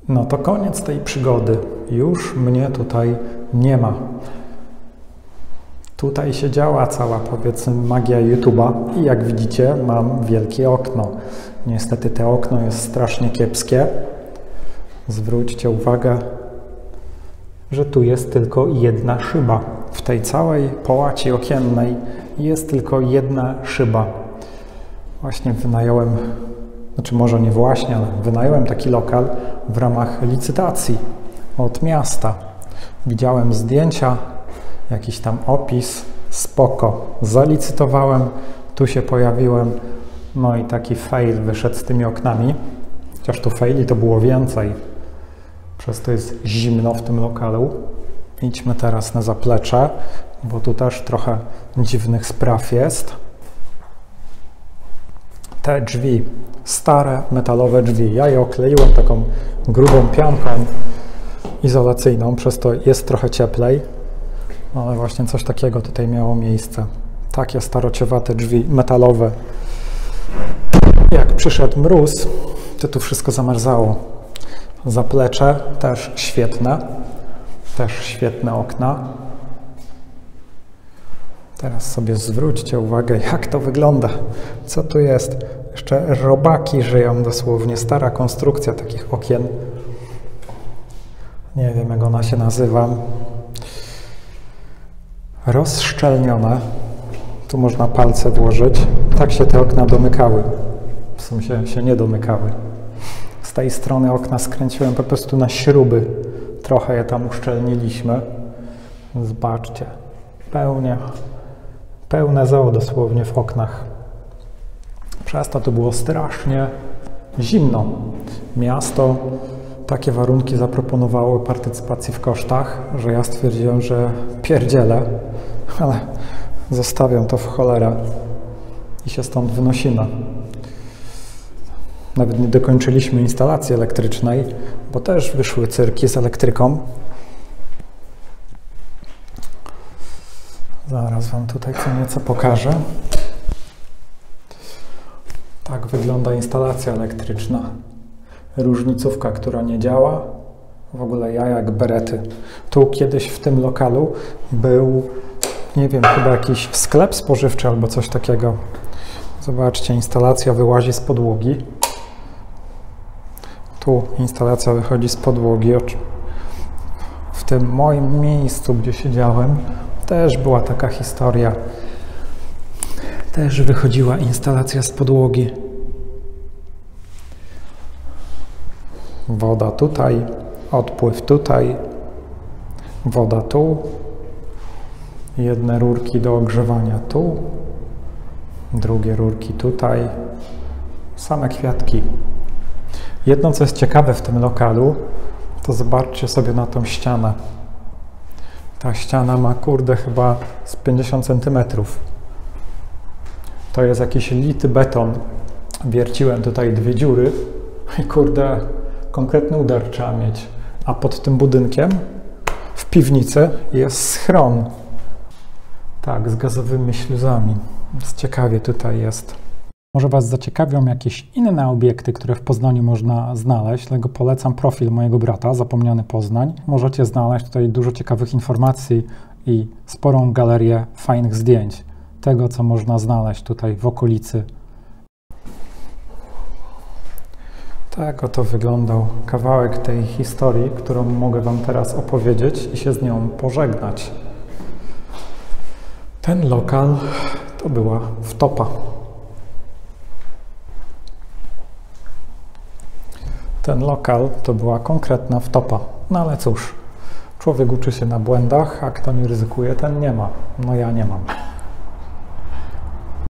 No to koniec tej przygody. Już mnie tutaj nie ma. Tutaj się działa cała, powiedzmy, magia YouTube'a i jak widzicie, mam wielkie okno. Niestety to okno jest strasznie kiepskie. Zwróćcie uwagę, że tu jest tylko jedna szyba. W tej całej połaci okiennej jest tylko jedna szyba. Właśnie wynająłem, znaczy może nie właśnie, ale wynająłem taki lokal w ramach licytacji od miasta. Widziałem zdjęcia, jakiś tam opis, spoko. Zalicytowałem, tu się pojawiłem, no i taki fail wyszedł z tymi oknami. Chociaż tu faili to było więcej. Przez to jest zimno w tym lokalu. Idźmy teraz na zaplecze, bo tu też trochę dziwnych spraw jest. Te drzwi, stare metalowe drzwi, ja je okleiłem taką grubą pianką izolacyjną, przez to jest trochę cieplej, ale właśnie coś takiego tutaj miało miejsce. Takie starociowate drzwi metalowe. Jak przyszedł mróz, to tu wszystko zamarzało. Zaplecze też świetne okna. Teraz sobie zwróćcie uwagę, jak to wygląda. Co tu jest? Jeszcze robaki żyją dosłownie. Stara konstrukcja takich okien. Nie wiem, jak ona się nazywa. Rozszczelnione. Tu można palce włożyć. Tak się te okna domykały. W sumie się nie domykały. Z tej strony okna skręciłem po prostu na śruby. Trochę je tam uszczelniliśmy. Zobaczcie. Pełne zoo dosłownie w oknach. Przez to było strasznie zimno. Miasto takie warunki zaproponowało partycypacji w kosztach, że ja stwierdziłem, że pierdzielę, ale zostawiam to w cholerę i się stąd wynosimy. Nawet nie dokończyliśmy instalacji elektrycznej, bo też wyszły cyrki z elektryką. Zaraz wam tutaj co nieco pokażę. Tak wygląda instalacja elektryczna. Różnicówka, która nie działa. W ogóle ja jak berety. Tu kiedyś w tym lokalu był, nie wiem, chyba jakiś sklep spożywczy albo coś takiego. Zobaczcie, instalacja wyłazi z podłogi. Tu instalacja wychodzi z podłogi. W tym moim miejscu, gdzie siedziałem, też była taka historia. Też wychodziła instalacja z podłogi. Woda tutaj, odpływ tutaj, woda tu, jedne rurki do ogrzewania tu, drugie rurki tutaj, same kwiatki. Jedno, co jest ciekawe w tym lokalu, to zobaczcie sobie na tą ścianę. Ta ściana ma, kurde, chyba z 50 cm. To jest jakiś lity beton. Wierciłem tutaj dwie dziury i, kurde, konkretny udar trzeba mieć. A pod tym budynkiem w piwnicy jest schron. Tak, z gazowymi śluzami. Więc ciekawie tutaj jest. Może Was zaciekawią jakieś inne obiekty, które w Poznaniu można znaleźć, dlatego polecam profil mojego brata, Zapomniany Poznań. Możecie znaleźć tutaj dużo ciekawych informacji i sporą galerię fajnych zdjęć tego, co można znaleźć tutaj w okolicy. Tak oto wyglądał kawałek tej historii, którą mogę Wam teraz opowiedzieć i się z nią pożegnać. Ten lokal to była wtopa. Ten lokal to była konkretna wtopa. No ale cóż, człowiek uczy się na błędach, a kto nie ryzykuje, ten nie ma. No ja nie mam.